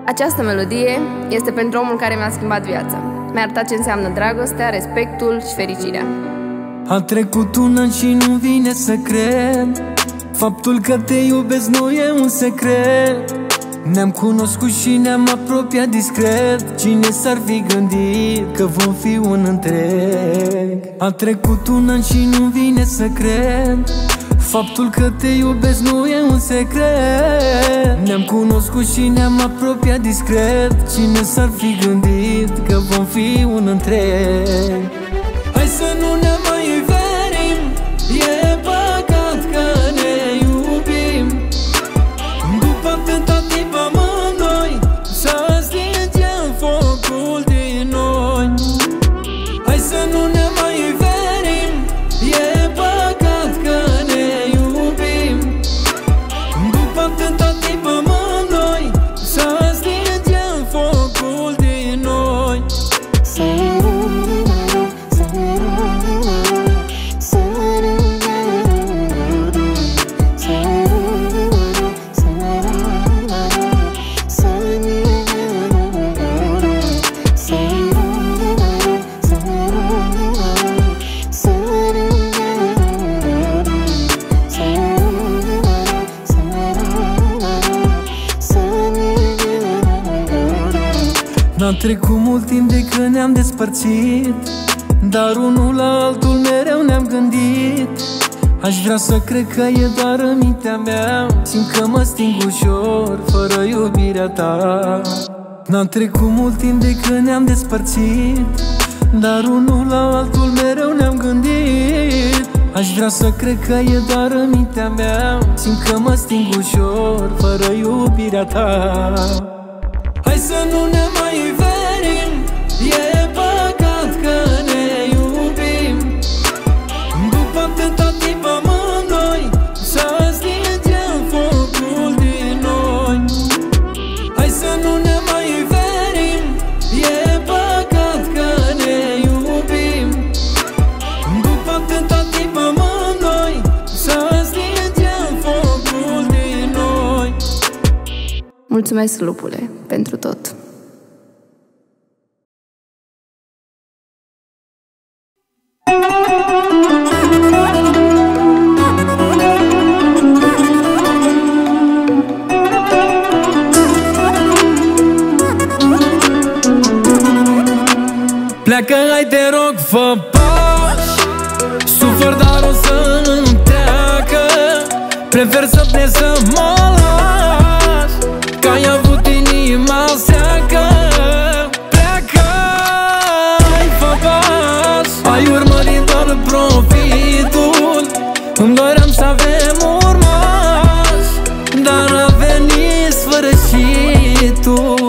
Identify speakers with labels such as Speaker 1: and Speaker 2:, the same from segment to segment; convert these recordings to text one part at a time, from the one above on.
Speaker 1: Această melodie este pentru omul care mi-a schimbat viața. Mi-a arătat ce înseamnă dragostea, respectul și fericirea.
Speaker 2: A trecut un an și nu vine să cred. Faptul că te iubesc nu e un secret. Ne-am cunoscut și ne-am apropiat discret. Cine s-ar fi gândit că vom fi un întreg? A trecut un an și nu vine să cred. Faptul că te iubesc nu e un secret. Ne-am cunoscut și ne-am apropiat discret. Cine s-ar fi gândit că vom fi un întreg? Hai să nu ne mai verim, e păcat că ne iubim. După atâta timp amândoi să stingem focul din noi. Hai să nu ne mai verim, e păcat că ne iubim. După atâta timp amândoi să stingem focul din noi. N-a trecut mult timp de când ne-am despărțit, dar unul la altul mereu ne-am gândit. Aș vrea să cred că e doar în mintea mea, simt că mă sting ușor fără iubirea ta. N-a trecut mult timp de când ne-am despărțit, dar unul la altul mereu ne-am gândit. Aș vrea să cred că e doar în mintea mea, simt că mă sting ușor fără iubirea ta. Hai să nu ne mai verim, e păcat că ne iubim. După atâta timp amândoi să stingem focul din noi. Hai să nu ne mai verim, e păcat că ne iubim. După atâta timp amândoi să stingem focul din noi.
Speaker 1: Mulțumesc, lupule, pentru tot.
Speaker 2: Pleacă, hai te rog, fă pași. Sufăr, dar o să nu treacă. Prefer să plec să mă las, că ai avut inima seacă. Pleacă, hai fă pași. Ai urmărit doar profitul. Îmi doream să avem urmași, dar a venit sfârșitul.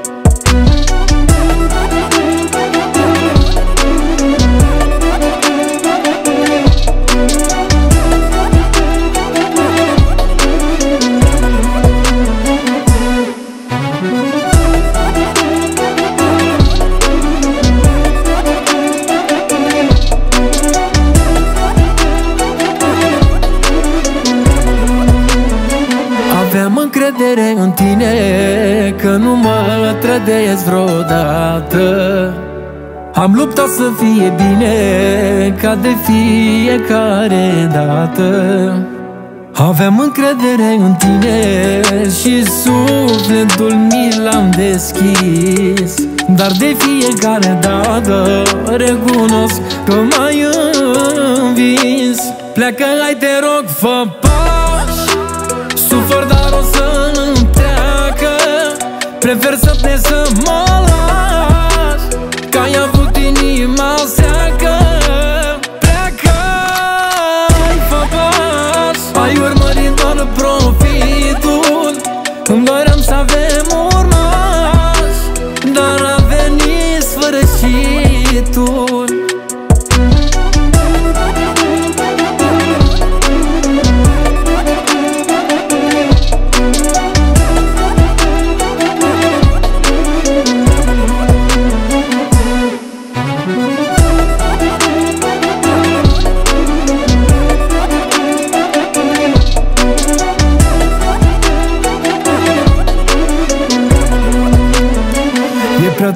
Speaker 2: Aveam încredere în tine că nu mă trădezi vreodată. Am luptat să fie bine ca de fiecare dată. Aveam încredere în tine și sufletul mi l-am deschis, dar de fiecare dată recunosc că m-ai învins. Pleacă, hai te rog, fă pași. Sufăr, dar o să nu treacă. Prefer să plec să mă las, că ai avut inima seacă. Pleacă, hai fă pași. Ai urmărit doar profitul. Îmi doream să avem urmași, dar a venit sfârșitul.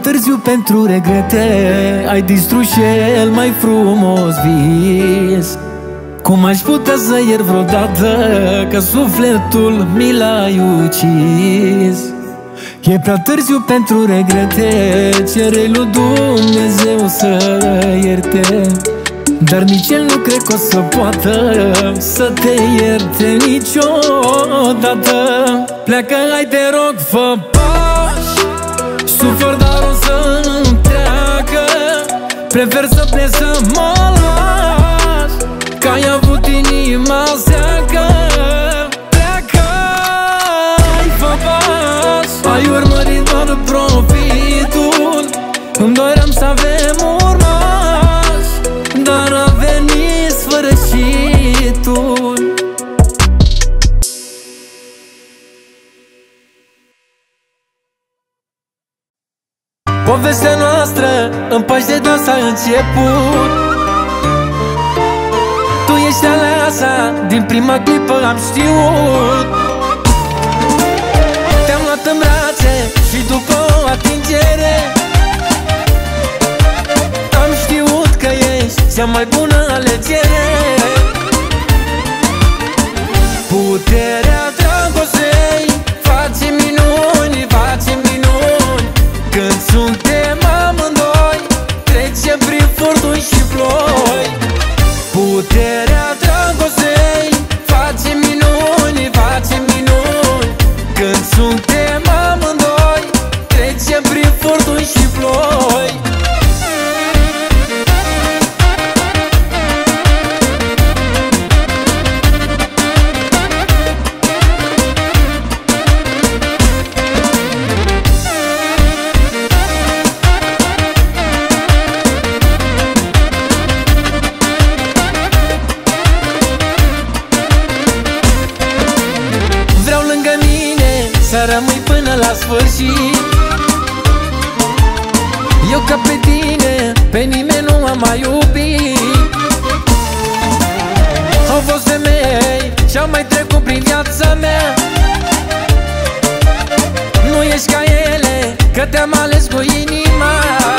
Speaker 2: târziu pentru regrete, ai distrus cel mai frumos vis. Cum aș putea să iert vreodată că sufletul mi l-ai ucis? E prea târziu pentru regrete, cere lui Dumnezeu să ierte, dar nici el nu cred că o să poată să te ierte niciodată. Pleacă, hai te rog, fă pași, sufăr, dar o să nu treacă. Prefer să plec să mă las, că ai avut inima seacă. Pleacă, hai, fă pași, ai urmărit doar profitul. Îmi doream să avem urmași, dar a venit sfârșitul. Povestea noastră în pași de dans a început. Tu ești aleasa, din prima clipă am știut. Te-am luat în brațe și după o atingere am știut că ești cea mai bună alegere. Puterea dragostei face minuni, face minuni. Când suntem amândoi, trecem prin furtuni și ploi. Puterea dragostei face minuni, face minuni. Când suntem amândoi, trecem prin furtuni și ploi. Rămâi până la sfârșit. Eu ca pe tine, pe nimeni nu am mai iubit. Au fost femei și-au mai trecut prin viața mea. Nu ești ca ele, că te-am ales cu inima.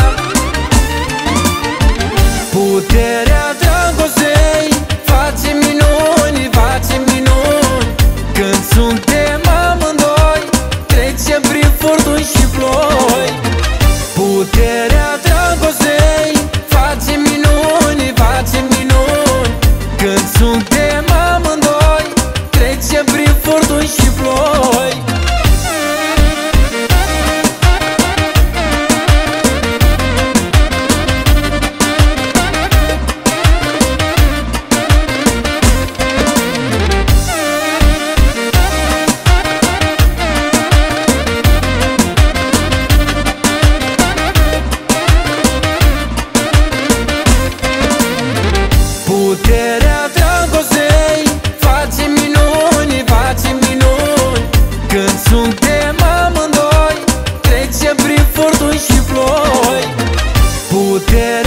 Speaker 2: Puterea dragostei face minuni, face minuni. Când suntem amândoi, trecem prin furtuni și ploi. Puterea dragostei face minuni, face minuni. Când suntem amândoi, trecem prin furtuni și ploi. Puterea dragostei face minuni, face minuni. Când suntem amândoi, trecem prin furtuni și ploi. Puterea